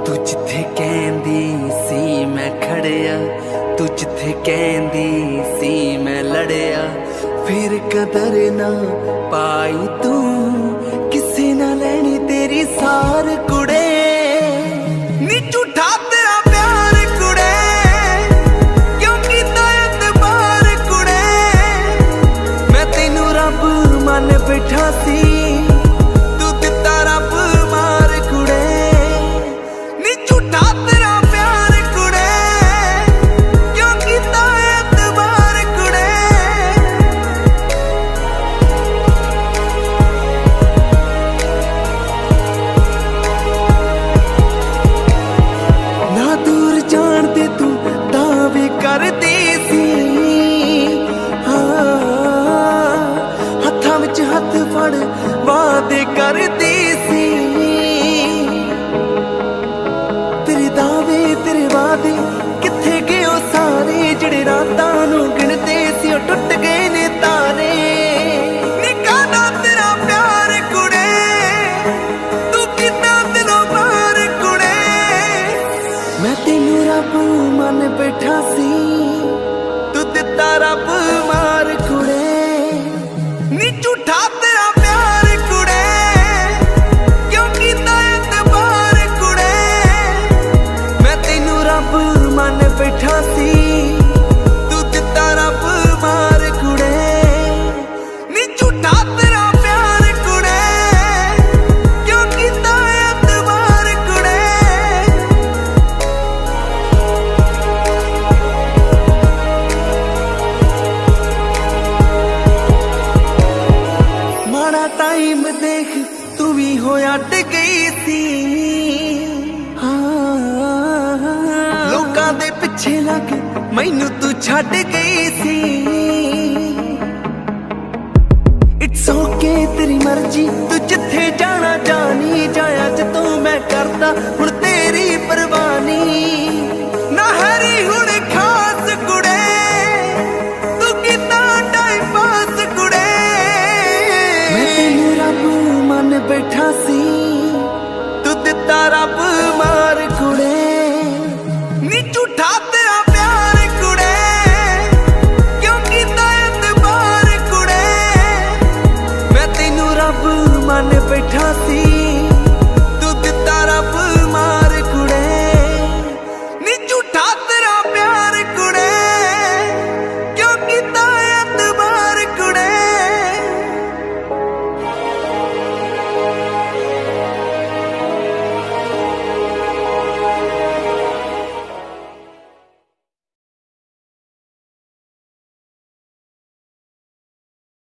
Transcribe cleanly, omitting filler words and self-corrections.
तू जिथे कहंदी सी मैं खड़िया, तू जिथे कहंदी सी मैं लड़िया। फिर कदर ना पाई तू किसी ना लैनी तेरी सार कुड़े। नी झूठा तेरा प्यार कुड़े, क्यों कीता एतबार कुड़े। मैं तेनू रब मन बैठा सी, तू दिता रब मार कुड़े। नी झूठा तेरा प्यार कुड़े, क्यों कीता एतबार कुड़े। ना दूर जान दे तू दावे करदी सी, हत्थां विच हत्थ फड़ वादे करदी सी। तेरे दावे तेरे वादे किथे गए ओ सारे, जिहड़े रातां नूं गिणदे सी ओ टुट गए ने तारे। नी कादा तेरा प्यार कुड़े, तू कितना दिलों बाहर कुड़े। मैं तेनू रब मन बैठा सी, तू दिता रब मार कुड़े। नी झूठा तेरा प्यार कुड़े, क्यों कीता एतबार कुड़े। मैं तेनू रब मन बैठा सी, तू दिता रब मार कुड़े। नी झूठा तेरा प्यार कुड़े, क्यों कीता एतबार कुड़े। माड़ा टाइम देख तू भी होया गई सी, लोकां दे पिछे लग मैनू तू छड्ड गई सी। इट्स ओके तेरी मर्जी, तू जिथे जाना जानी जाया। जदों मैं करदा हुण तेरी परवानी, ना हरी हुण खास कुड़े, तू कीता टाइम पास कुड़े। मैं तेनू रब मन बैठा सी, तू दिता रब मार कुड़े। नी झूठा तेरा प्यार कुड़े, क्यों कीता एतबार कुड़े। मैं तेनू रब मन बैठा सी,